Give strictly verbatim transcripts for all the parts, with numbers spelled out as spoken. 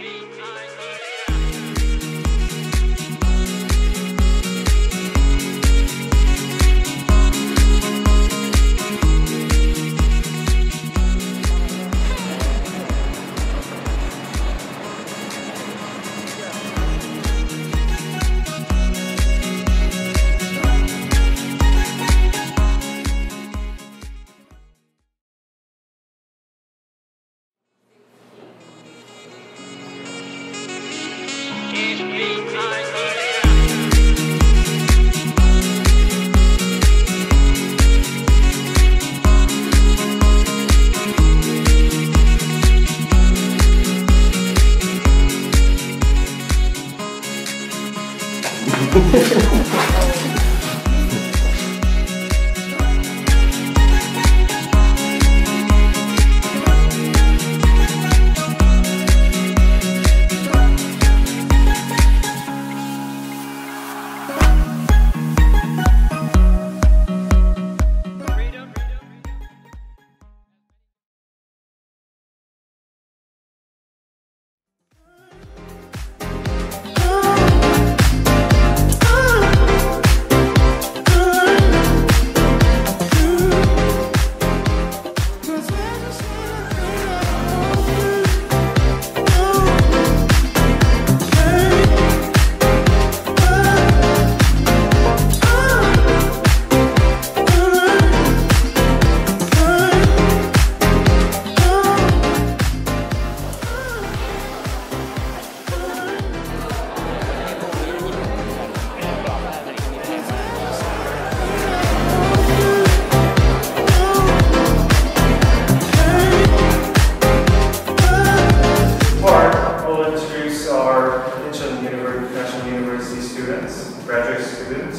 Graduate students,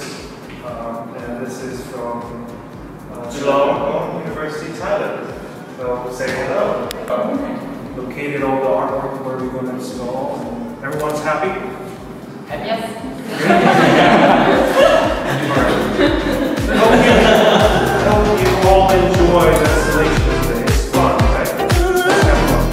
um, and this is from uh, Geelong University, Thailand. So say hello. Um, located all the artwork where we're going to install. Everyone's happy? Yes. All right. I hope you all enjoy the installation today. It's fun, right? Let's have fun.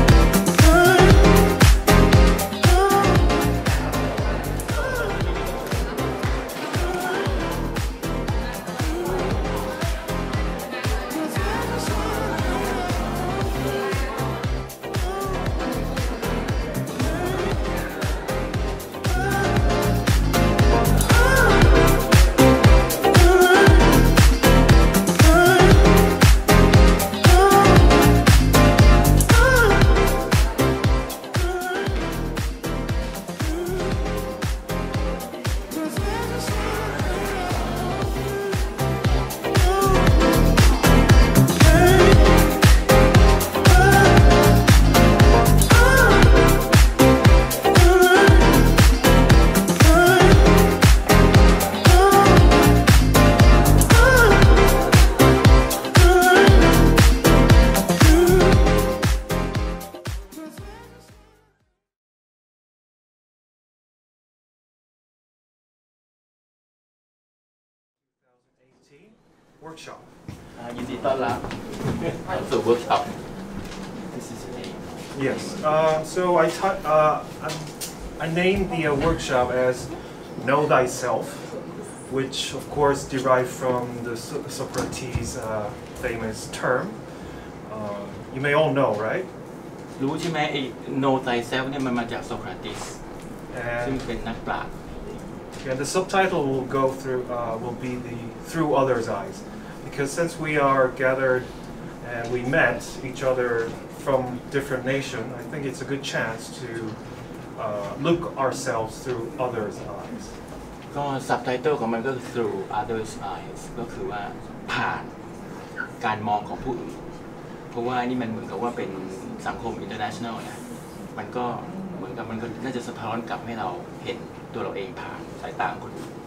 Workshop. ยินดีต้อนรับเข้าสู่ workshop. This is a Yes. Uh, so I uh, I named the uh, workshop as Know Thyself, which of course derived from the So- Socrates' uh, famous term. Uh, you may all know, right? รู้ใช่ไหมไอ้ know thyself เนี่ยมันมาจากโซเคราติสซึ่ง And, เป็นนักปราชญ์ and the subtitle will go through uh, will be the through others' eyes, because since we are gathered and we met each other from different nations, I think it's a good chance to uh, look ourselves through others' eyes. ก็ subtitle ของมันก็คือ through others eyes ก็คือว่าผ่านการมองของผู้อื่นเพราะว่านี่มันเหมือนกับว่าเป็นสังคม international นะมันก็เหมือนกับมันก็น่าจะสะท้อนกลับให้เราเห็นตัวเราเองผ่านสายตาของคนอื่น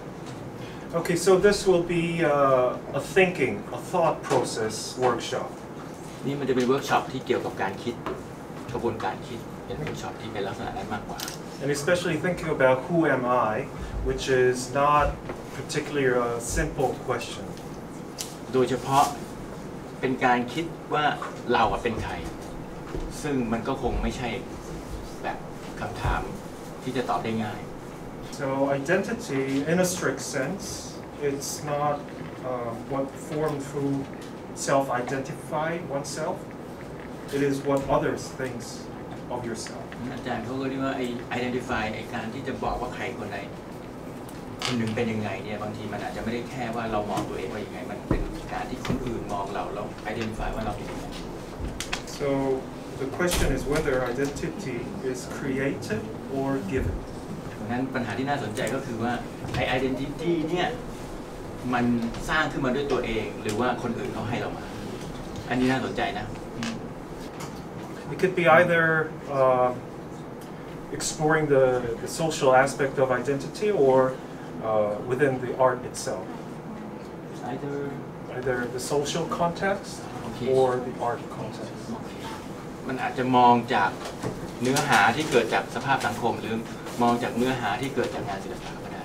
Okay, so this will be uh, a thinking, a thought process workshop. นี่มันจะเป็นเวิร์กช็อปที่เกี่ยวกับการคิดกระบวนการคิดเป็นเวิร์กช็อปที่เป็นลักษณะนั้นมากกว่า And especially thinking about who am I, which is not particularly a simple question. โดยเฉพาะเป็นการคิดว่าเราเป็นใครซึ่งมันก็คงไม่ใช่แบบคำถามที่จะตอบได้ง่าย So identity, in a strict sense, it's not uh, what formed who self-identify oneself. It is what others thinks of yourself. อาจารย์เขาก็เรียกว่าไอ้ identify ไอ้การที่จะบอกว่าใครคนใดคนหนึ่งเป็นยังไงเนี่ยบางทีมันอาจจะไม่ได้แค่ว่าเรามองตัวเองว่ายังไงมันเป็นการที่คนอื่นมองเราแล้ว identify ว่าเราเป็นยังไง So the question is whether identity is created or given. งั้นปัญหาที่น่าสนใจก็คือว่าไอ้ identity เนี่ยมันสร้างขึ้นมาด้วยตัวเองหรือว่าคนอื่นเขาให้เรามาอันนี้น่าสนใจนะ It could be either uh, exploring the, the social aspect of identity or uh, within the art itself. either Either the social context Okay. or the art context. มันอาจจะมองจากเนื้อหาที่เกิดจากสภาพสังคมหรือมองจากเนื้อหาที่เกิดจากงานศิลปะก็ได้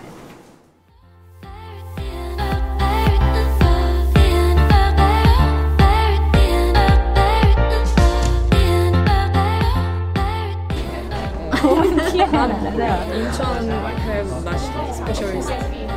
인천 have much specialist.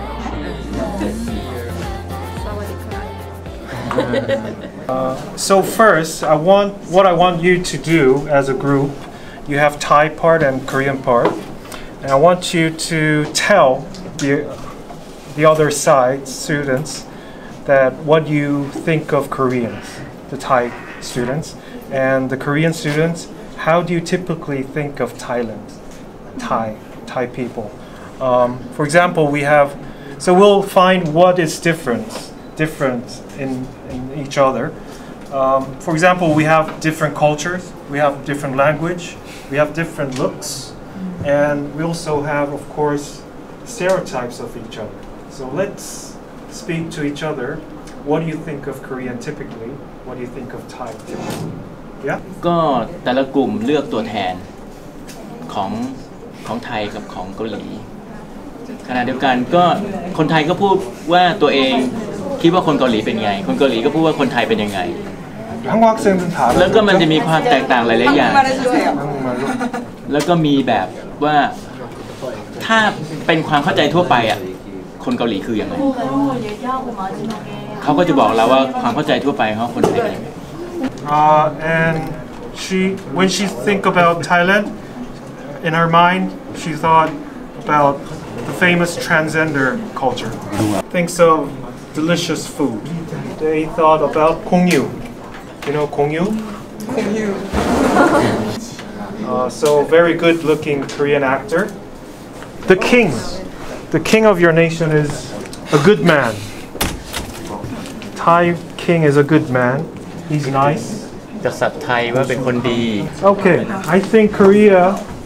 Uh, so first, I want what I want you to do as a group. You have Thai part and Korean part, and I want you to tell the the other side students that what you think of Koreans, the Thai students, and the Korean students. How do you typically think of Thailand, Thai Thai people? Um, for example, we have. So we'll find what is different. different in, in each other. Um, for example, we have different cultures, we have different language, we have different looks, and we also have, of course, stereotypes of each other. So let's speak to each other. What do you think of Korean typically? What do you think of Thai typically? Yeah? ก็แต่ละกลุ่มเลือกตัวแทนของของไทยกับของเกาหลีขณะเดียวกันก็คนไทยก็พูดว่าตัวเองคิดว่าคนเกาหลีเป็นไงคนเกาหลีก็พูดว่าคนไทยเป็นยังไงแล้วก็มันจะมีความแตกต่างหลายๆอย่างแล้วก็มีแบบว่าถ้าเป็นความเข้าใจทั่วไปอ่ะคนเกาหลีคือยังไงเขาก็จะบอกเราว่าความเข้าใจทั่วไปเขาคนไทยเป็นยังไง Uh, and she, when she think about Thailand, in her mind, she thought about the famous transgender culture. Thinks of delicious food. They thought about Kongyu. You know Kongyu? Kongyu. uh, so very good-looking Korean actor. The king, the king of your nation is a good man. Thai king is a good man. He's nice. กษัตริย์ไทยว่าเป็นคนดี Okay, I think Korea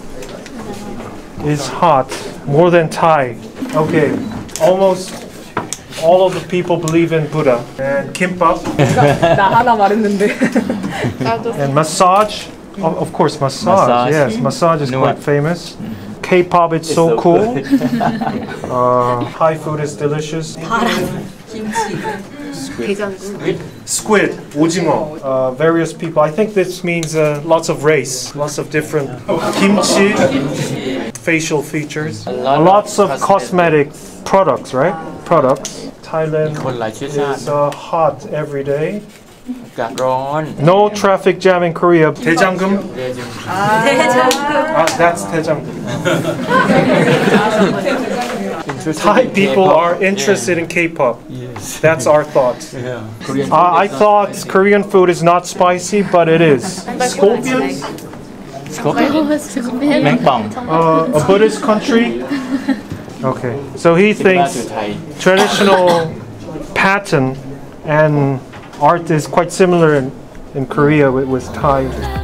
is hot more than Thai. Okay, almost all of the people believe in Buddha and kimbap 나 하나 말했는데. and massage. Of, of course, massage. Massage. Yes, massage is No quite one. famous. K-pop, it's, so, so cool. good. uh, Thai food is delicious. Squid, 오징어, uh, various people. I think this means uh, lots of race, lots of different kimchi, facial features, lot lots of of cosmetic products, right? Products. Thailand คนหลายเชื้อชาติ is uh, hot every day. อากาศร้อน No traffic jam in Korea. Daejanggeum. Ah, that's Daejanggeum. Thai people are interested in K-pop. Yes. That's our thoughts. Yeah. Uh, I thought Korean food is not spicy, but it is. Scorpions, แมงป่อง uh, a Buddhist country. Okay, so he คิดว่า thinks สื่อไทย traditional pattern and art is quite similar in, in Korea with, with Thai.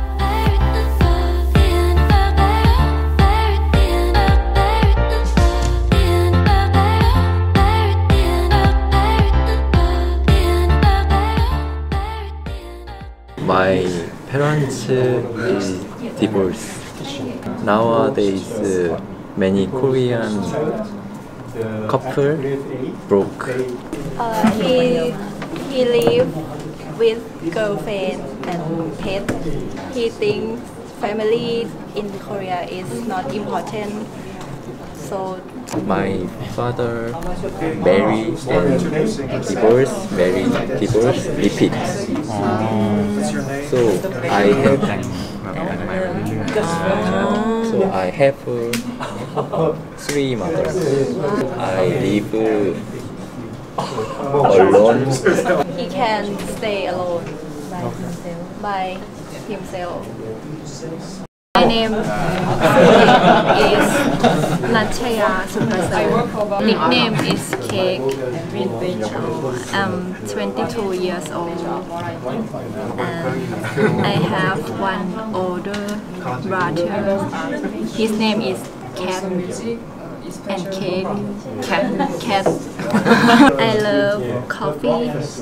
My parents is divorced. Nowadays, uh, many Korean couple broke. Uh, he he live with girlfriend and pet. He thinks family in Korea is not important. So My father marry and divorce, marry, divorce, repeat. What's your name? So I have, so I have uh, three mothers. I live uh, alone. he can stay alone by himself. My name is Natchaya Suprasad. Nickname is Cake. I'm twenty-two years old. And I have one older brother. His name is Cat. And Cake. Cat. Cat. I love coffee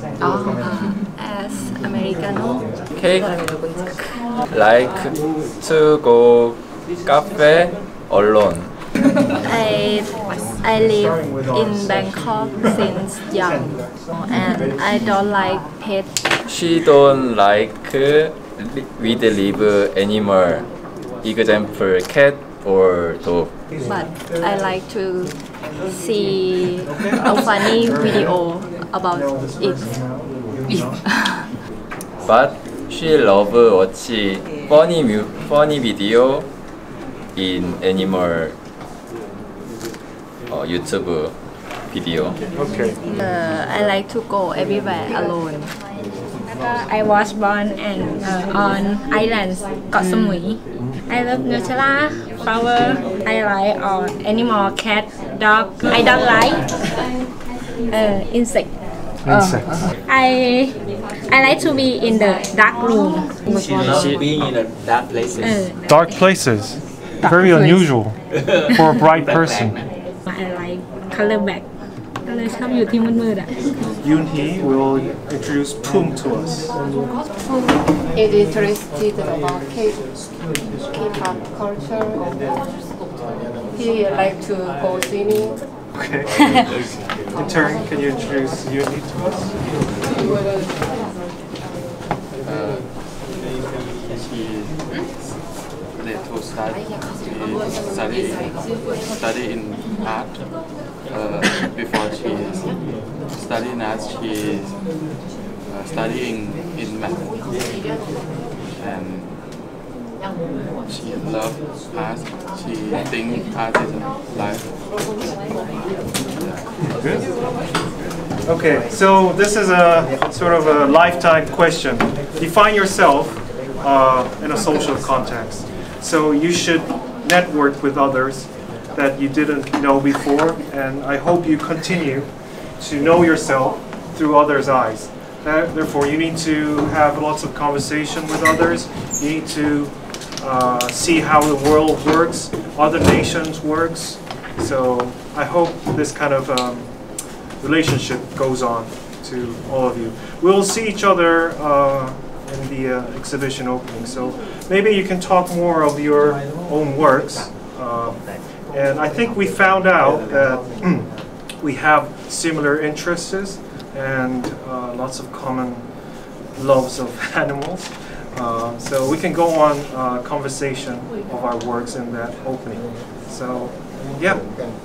as Americano. Cake. Like to go cafe alone. I I live in Bangkok since young, and I don't like pet. She don't like with live animal, example cat or dog. But I like to see a funny video about it. But she love watch funny mu- funny video in animal uh, YouTube video. Okay. Uh, I like to go everywhere alone. I was born and uh, on islands เกาะสมุย I love nature, flower. I like all animal, cat, dog. I don't like uh, insect. Insects. I I like to be in the dark room. She love being in a dark places เออ Dark places. Very unusual for a bright person. I like color back ก็เลยชอบอยู่ที่มืดๆอ่ะ Yoon Hee will introduce Pum to us. Is interested about K K-pop culture. He like to go swimming. Okay. In turn, can you introduce Yoon Hee to us? She led to start study study in art. Uh, before she study in art, she uh, studying in math, and she love art. She think art is life. Okay, so this is a sort of a lifetime question. Define yourself uh, in a social context. So you should network with others that you didn't know before, and I hope you continue to know yourself through others' eyes. Uh, therefore, you need to have lots of conversation with others. You need to uh, see how the world works, other nations works. So I hope this kind of um, relationship goes on to all of you. We'll see each other uh, in the uh, exhibition opening. So maybe you can talk more of your own works. Uh, and I think we found out that we have similar interests and uh, lots of common loves of animals. Uh, so we can go on uh, conversation of our works in that opening. So yeah,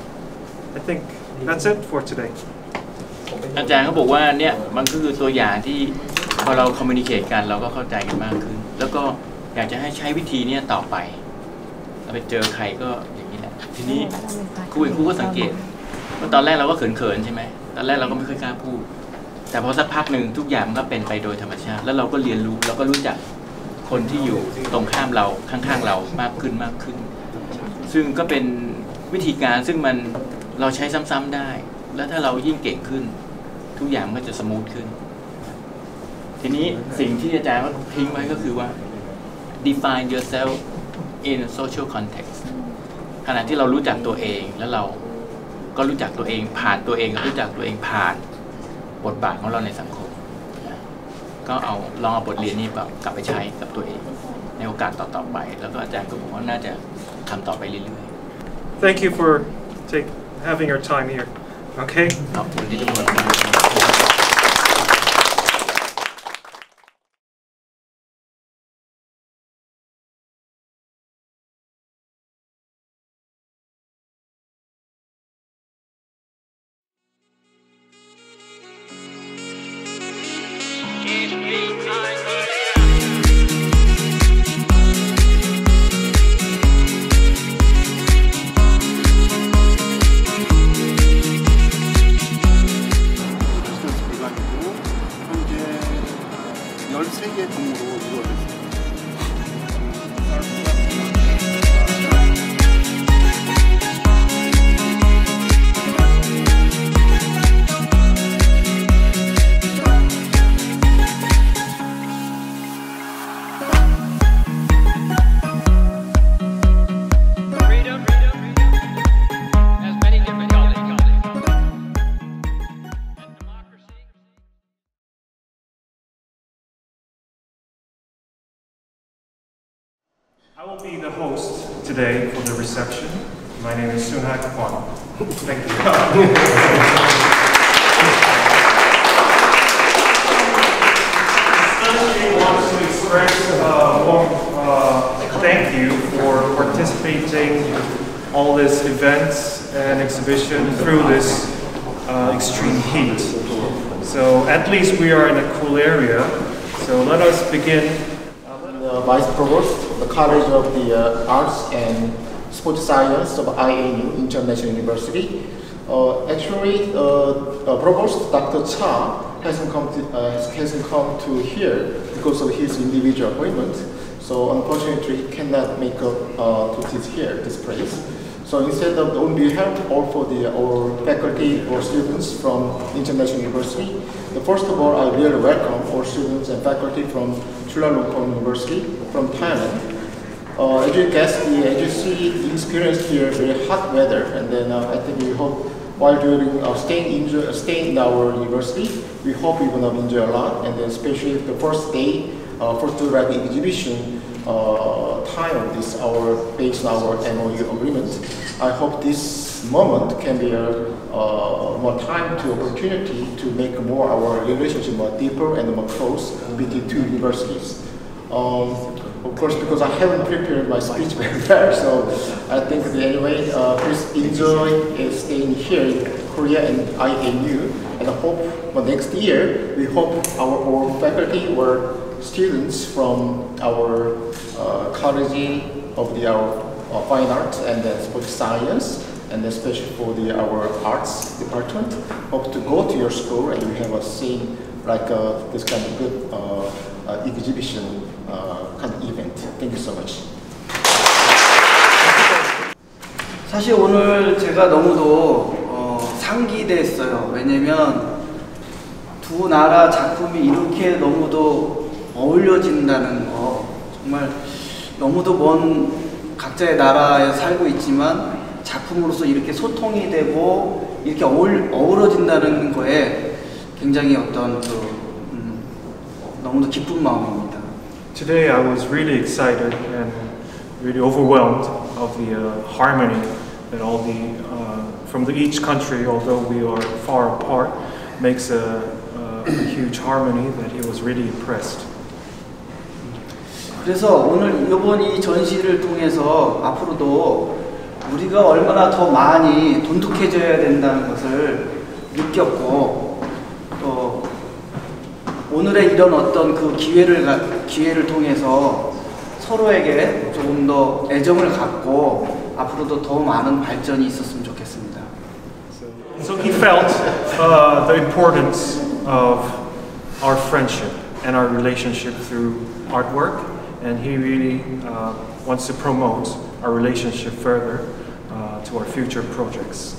I think that's it for today. อาจารย์เขาบอกว่าเนี่ยมันก็คือตัวอย่างที่พอเราคอมมิวนิเคชกันเราก็เข้าใจกันมากขึ้นแล้วก็อยากจะให้ใช้วิธีนี้ต่อไปเราไปเจอใครก็อย่างนี้แหละทีนี้ครูเองครูก็สังเกตว่าตอนแรกเราก็เขินๆใช่ไหมตอนแรกเราก็ไม่ค่อยกล้าพูดแต่พอสักพักหนึ่งทุกอย่างมันก็เป็นไปโดยธรรมชาติแล้วเราก็เรียนรู้เราก็รู้จักคนที่อยู่ตรงข้ามเราข้างๆเรามากขึ้นมากขึ้นซึ่งก็เป็นวิธีการซึ่งมันเราใช้ซ้ำๆได้แล้วถ้าเรายิ่งเก่งขึ้นทุกอย่างมันจะสมูทขึ้นทีนี้สิ่งที่อาจารย์ก็ทิ้งไว้ก็คือว่า define yourself in a social context ขณะที่เรารู้จักตัวเองแล้วเราก็รู้จักตัวเองผ่านตัวเองกับรู้จักตัวเองผ่านบทบาทของเราในสังคมก็เอาลองเอาบทเรียนนี้กลับไปใช้กับตัวเองในโอกาสต่อๆไปแล้วก็อาจารย์ก็บอกว่าน่าจะทำต่อไปเรื่อยๆ Thank you for take, having your time here. Okay? ขอบคุณที่ทุกคน today for the reception. My name is Soon Hak Kwon. Thank you. Wants to express a warm uh, thank you for participating in all these events and exhibition through this uh, extreme heat. So at least we are in a cool area. So let us begin. The Vice Provost of the College of the uh, Arts and Sports Science of I A U International University. Uh, actually, uh, uh, Provost Doctor Cha hasn't come to uh, hasn't come to here because of his individual appointment. So unfortunately, he cannot make up uh, to this here this place. So instead of on behalf all for the our faculty or students from International University, the first of all, I really welcome all students and faculty from Chulalongkorn University from Thailand. Uh, as you guess, the as you see, the experience here very hot weather, and then uh, I think we hope while during uh, staying in uh, staying in our university, we hope you're gonna enjoy a lot, and then especially the first day, uh, first to write the exhibition uh, time of this our based on our M O U agreement. I hope this moment can be a uh, more time to opportunity to make more our relationship more deeper and more close between two universities. Um, Of course, because I haven't prepared my speech very well, so I think that anyway, uh, please enjoy uh, staying here in Korea and I A U, and I hope for next year, we hope our, our faculty or students from our uh, College of the our, uh, Fine Arts and uh, Sports Science, and especially for the our Arts department, hope to go to your school and we have a scene like uh, this kind of good uh, uh, exhibition uh, kind of event. Thank you so much. 사실 오늘 제가 너무도 어, 상기됐어요. 왜냐면 두 나라 작품이 이렇게 너무도 어울려진다는 거, 정말 너무도 먼 각자의 나라에 살고 있지만 작품으로서 이렇게 소통이 되고 이렇게 어울, 어우러진다는 거에 굉장히 어떤 그, 음, 너무도 기쁜 마음입니다. Today I was really excited and really overwhelmed of the uh, harmony that all the uh, from the each country, although we are far apart, makes a, a huge harmony that he was really impressed. 그래서 오늘 이번 이 전시를 통해서 앞으로도 우리가 얼마나 더 많이 돈독해져야 된다는 것을 느꼈고, 또 오늘의 이런 어떤 그 기회를 기회를 통해서 서로에게 조금 더 애정을 갖고 앞으로도 더 많은 발전이 있었으면 좋겠습니다. So he felt uh, the importance of our friendship and our relationship through artwork, and he really uh, wants to promote our relationship further uh, to our future projects.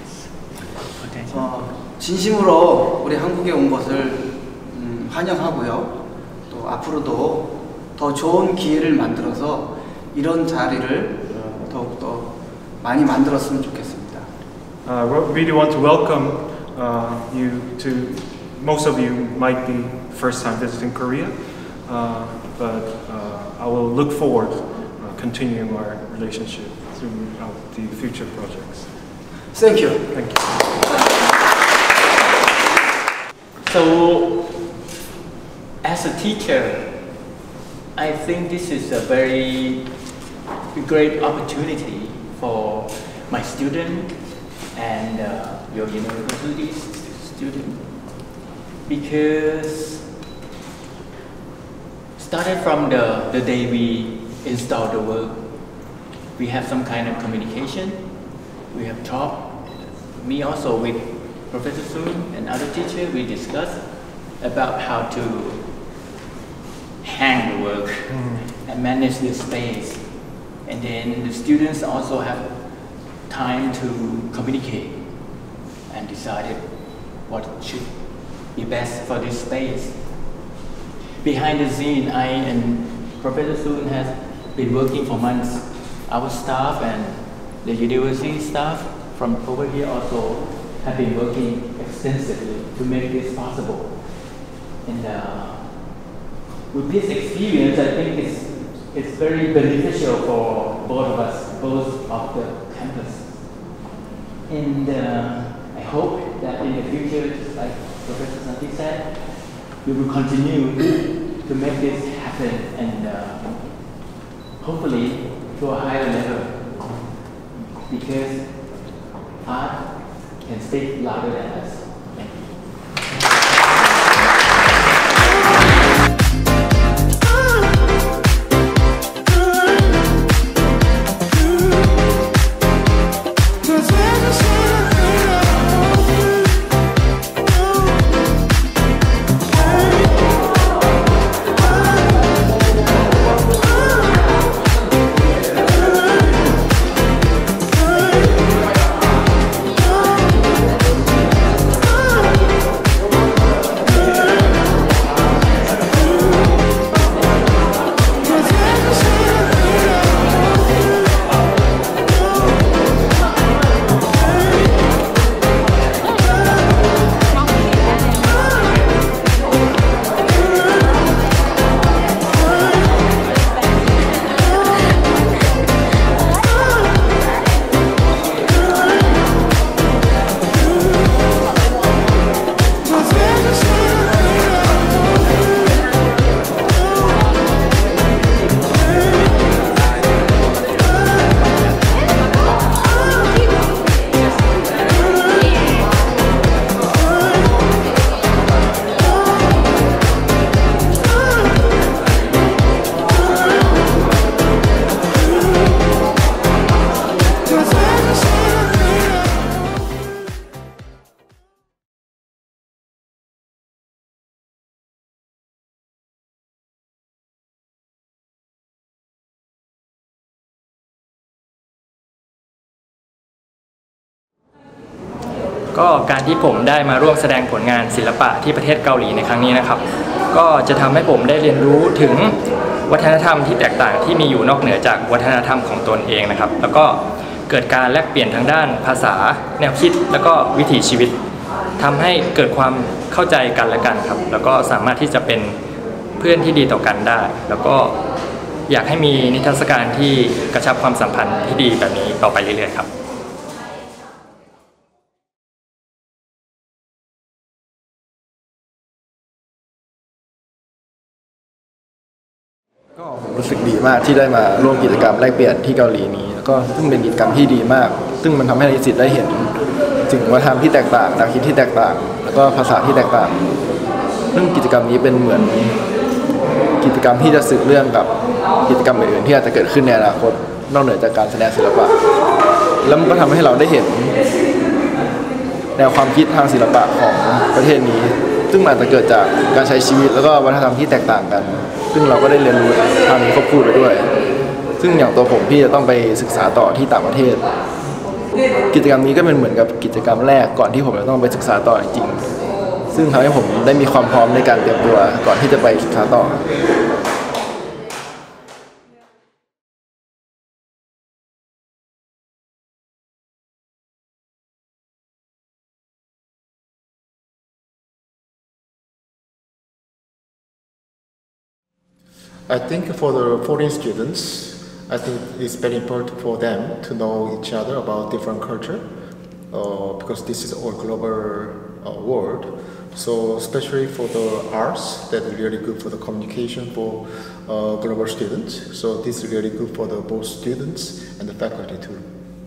어, 진심으로 우리 한국에 온 것을 음, 환영하고요. 또 앞으로도 더 좋은 기회를 만들어서 이런 자리를 더욱더 많이 만들었으면 좋겠습니다. I uh, really want to welcome uh, you to, most of you might be first time visiting Korea, uh, but uh, I will look forward to uh, continuing our relationship throughout the future projects. Thank you. Thank you. So, as a teacher, I think this is a very great opportunity for my student and uh, your university student, because started from the, the day we install the work, we have some kind of communication, we have talked, me also with Professor Soon and other teachers, we discussed about how to hang the work mm. and manage the space. And then the students also have time to communicate and decided what should be best for this space. Behind the scene, I and Professor Soon has been working for months. Our staff and the university staff from over here also have been working extensively to make this possible. And uh, with this experience, I think it's, it's very beneficial for both of us, both of the campus. And uh, I hope that in the future, just like Professor Santi said, we will continue to make this happen and uh, hopefully to a higher level, because art can speak louder than us. Thank you. ก็การที่ผมได้มาร่วมแสดงผลงานศิลปะที่ประเทศเกาหลีในครั้งนี้นะครับก็จะทำให้ผมได้เรียนรู้ถึงวัฒนธรรมที่แตกต่างที่มีอยู่นอกเหนือจากวัฒนธรรมของตนเองนะครับแล้วก็เกิดการแลกเปลี่ยนทางด้านภาษาแนวคิดแล้วก็วิถีชีวิตทำให้เกิดความเข้าใจกันและกันครับแล้วก็สามารถที่จะเป็นเพื่อนที่ดีต่อกันได้แล้วก็อยากให้มีนิทรรศการที่กระชับความสัมพันธ์ที่ดีแบบนี้ต่อไปเรื่อยๆครับก็ผมรู้สึกดีมากที่ได้มาร่วมกิจกรรมแลกเปลี่ยนที่เกาหลีนี้แล้วก็ซึ่งเป็นกิจกรรมที่ดีมากซึ่งมันทำให้นิสิตได้เห็นถึงวัฒนธรรมที่แตกต่างแนวคิดที่แตกต่างแล้วก็ภาษาที่แตกต่างซึ่งกิจกรรมนี้เป็นเหมือนกิจกรรมที่จะสืบเรื่องกับกิจกรรมอื่นๆที่อาจจะเกิดขึ้นในอนาคตนอกเหนือจากการแสดงศิลปะแล้วมันก็ทำให้เราได้เห็นแนวความคิดทางศิลปะของประเทศนี้ซึ่งอาจจะเกิดจากการใช้ชีวิตแล้วก็วัฒนธรรมที่แตกต่างกันซึ่งเราก็ได้เรียนรู้ทางนี้ควบคู่ไปด้วยซึ่งอย่างตัวผมพี่จะต้องไปศึกษาต่อที่ต่างประเทศกิจกรรมนี้ก็เป็นเหมือนกับกิจกรรมแรกก่อนที่ผมจะต้องไปศึกษาต่อจริงซึ่งทำให้ผมได้มีความพร้อมในการเตรียมตัวก่อนที่จะไปศึกษาต่อ I think for the foreign students, I think it's very important for them to know each other about different culture uh, because this is all global uh, world. So especially for the arts, that is really good for the communication for uh, global students. So this is really good for the both students and the faculty too.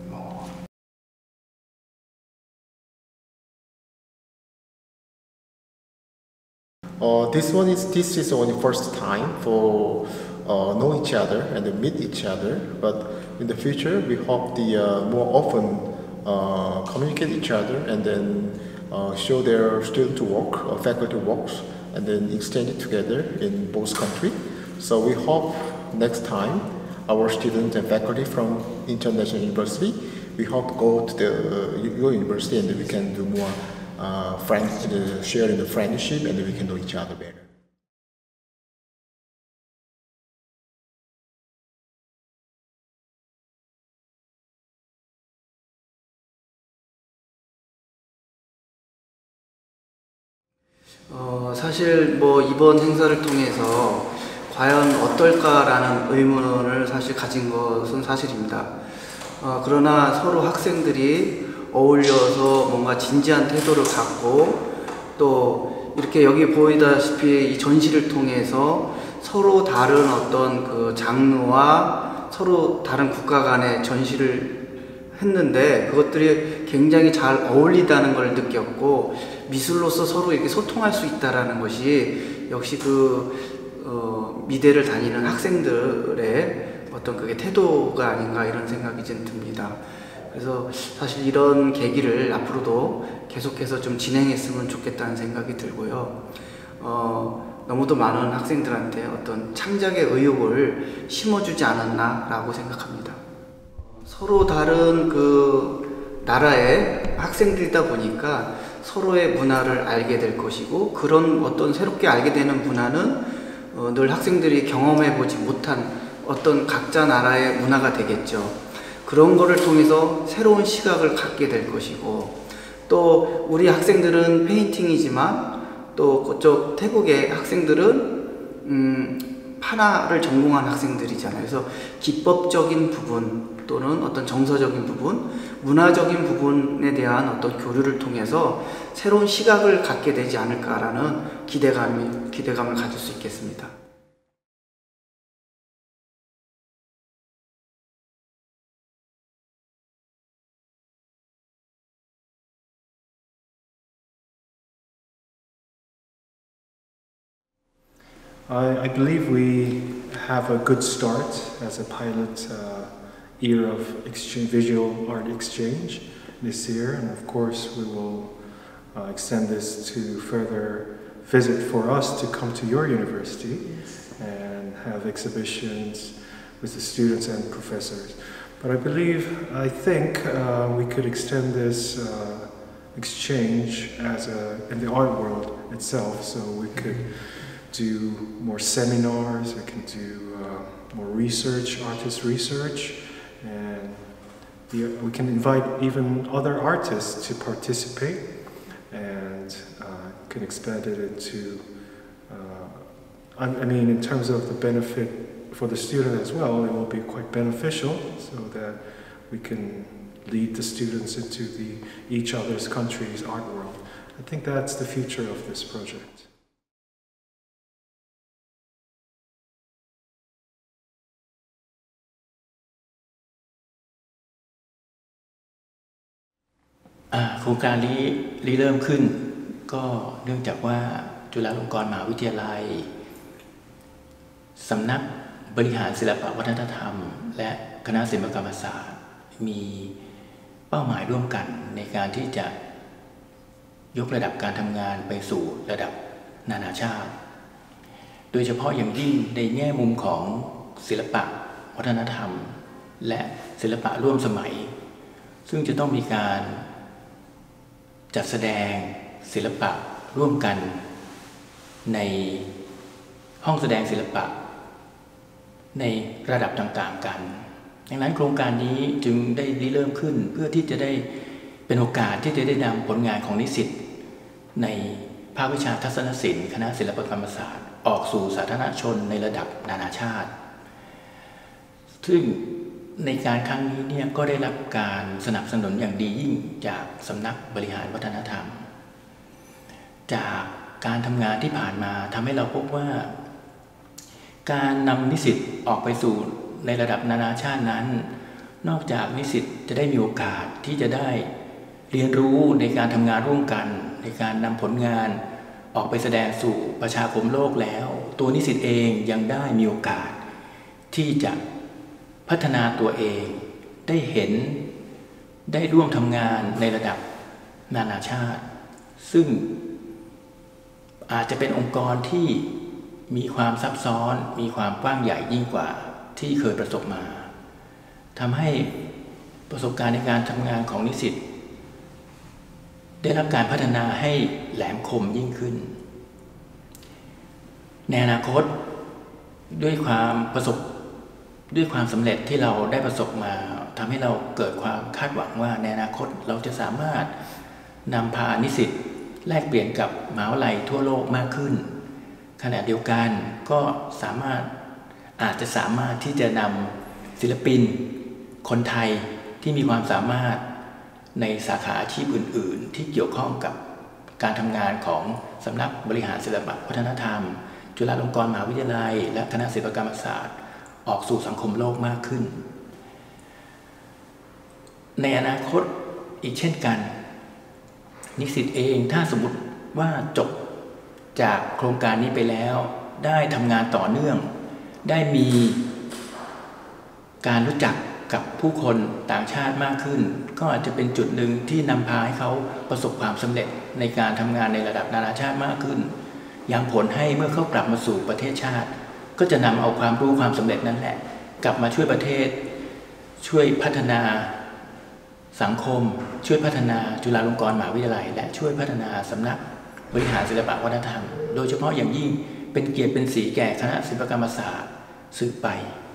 Uh, this one is this is only first time for uh, know each other and meet each other. But in the future, we hope the uh, more often uh, communicate each other and then uh, show their student work or faculty works and then exchange it together in both countries. So we hope next time our students and faculty from international university, we hope to go to the uh, your university and then we can do more. Uh, friends, uh, sharing the friendship, and then we can know each other better. 어, 사실 뭐 이번 행사를 통해서 과연 어떨까라는 의문을 사실 가진 것은 사실입니다. 어, 그러나 서로 학생들이 어울려서 뭔가 진지한 태도를 갖고 또 이렇게 여기 보이다시피 이 전시를 통해서 서로 다른 어떤 그 장르와 서로 다른 국가 간의 전시를 했는데 그것들이 굉장히 잘 어울리다는 걸 느꼈고 미술로서 서로 이렇게 소통할 수 있다라는 것이 역시 그 어, 미대를 다니는 학생들의 어떤 그게 태도가 아닌가 이런 생각이 좀 듭니다. 그래서 사실 이런 계기를 앞으로도 계속해서 좀 진행했으면 좋겠다는 생각이 들고요. 어, 너무도 많은 학생들한테 어떤 창작의 의욕을 심어주지 않았나라고 생각합니다. 서로 다른 그 나라의 학생들이다 보니까 서로의 문화를 알게 될 것이고 그런 어떤 새롭게 알게 되는 문화는 어, 늘 학생들이 경험해보지 못한 어떤 각자 나라의 문화가 되겠죠. 그런 거를 통해서 새로운 시각을 갖게 될 것이고 또 우리 학생들은 페인팅이지만 또 그쪽 태국의 학생들은 음, 판화를 전공한 학생들이잖아요. 그래서 기법적인 부분 또는 어떤 정서적인 부분, 문화적인 부분에 대한 어떤 교류를 통해서 새로운 시각을 갖게 되지 않을까라는 기대감이, 기대감을 가질 수 있겠습니다. I, I believe we have a good start as a pilot uh, year of exchange, visual art exchange this year, and of course we will uh, extend this to further visit for us to come to your university and have exhibitions with the students and professors. But I believe, I think uh, we could extend this uh, exchange as a, in the art world itself, so we could do more seminars, we can do uh, more research, artist research, and the, we can invite even other artists to participate and uh, can expand it into, uh, I, I mean in terms of the benefit for the student as well, it will be quite beneficial so that we can lead the students into the each other's country's art world. I think that's the future of this project. Uh, โครงการนี้ริเริ่มขึ้นก็เนื่องจากว่าจุฬาลงกรณ์มหาวิทยาลัยสำนักบริหารศิลปวัฒนธรรมและคณะศิลปกรรมศาสตร์มีเป้าหมายร่วมกันในการที่จะยกระดับการทำงานไปสู่ระดับนานาชาติโดยเฉพาะอย่างยิ่งในแง่มุมของศิลปะวัฒนธรรมและศิลปะร่วมสมัยซึ่งจะต้องมีการจัดแสดงศิลปะร่วมกันในห้องแสดงศิลปะในระดับต่างๆกันดังนั้นโครงการนี้จึงได้ริเริ่มขึ้นเพื่อที่จะได้เป็นโอกาสที่จะได้นำผลงานของนิสิตในภาควิชาทัศนศิลป์คณะศิลปกรรมศาสตร์ออกสู่สาธารณชนในระดับนานาชาติซึ่งในการครั้งนี้เนี่ยก็ได้รับการสนับสนุนอย่างดียิ่งจากสำนักบริหารวัฒนธรรมจากการทำงานที่ผ่านมาทำให้เราพบว่าการนำนิสิตออกไปสู่ในระดับนานาชาตินั้นนอกจากนิสิตจะได้มีโอกาสที่จะได้เรียนรู้ในการทำงานร่วมกันในการนำผลงานออกไปแสดงสู่ประชาคมโลกแล้วตัวนิสิตเองยังได้มีโอกาสที่จะพัฒนาตัวเองได้เห็นได้ร่วมทำงานในระดับนานาชาติซึ่งอาจจะเป็นองค์กรที่มีความซับซ้อนมีความกว้างใหญ่ยิ่งกว่าที่เคยประสบมาทำให้ประสบการณ์ในการทำงานของนิสิตได้รับการพัฒนาให้แหลมคมยิ่งขึ้นในอนาคตด้วยความประสบด้วยความสำเร็จที่เราได้ประสบมาทำให้เราเกิดความคาดหวังว่าในอนาคตเราจะสามารถนำพานิสิตแลกเปลี่ยนกับมหาวิทยาลัยทั่วโลกมากขึ้นขณะเดียวกันก็สามารถอาจจะสามารถที่จะนำศิลปินคนไทยที่มีความสามารถในสาขาอาชีพอื่นๆที่เกี่ยวข้องกับการทำงานของสำนักบริหารศิลปะวัฒนธรรมจุฬาลงกรณ์มหาวิทยาลัยและคณะศิลปกรรมศาสตร์ออกสู่สังคมโลกมากขึ้นในอนาคตอีกเช่นกันนิสิตเองถ้าสมมติว่าจบจากโครงการนี้ไปแล้วได้ทำงานต่อเนื่องได้มีการรู้จักกับผู้คนต่างชาติมากขึ้นก็อาจจะเป็นจุดหนึ่งที่นำพาให้เขาประสบความสำเร็จในการทำงานในระดับนานาชาติมากขึ้นยังผลให้เมื่อเขากลับมาสู่ประเทศชาติก็จะนำเอาความรู้ความสำเร็จนั่นแหละกลับมาช่วยประเทศช่วยพัฒนาสังคมช่วยพัฒนาจุฬาลงกรณ์มหาวิทยาลัยและช่วยพัฒนาสำนักบริหารศิลปะวัฒนธรรมโดยเฉพาะอย่างยิ่งเป็นเกียรติเป็นศรีแก่คณะศิลปกรรมศาสตร์สืบไป